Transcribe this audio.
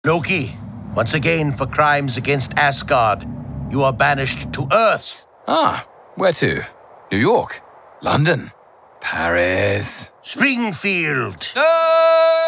Loki, once again for crimes against Asgard, you are banished to Earth. Ah, where to? New York? London? Paris? Springfield. No!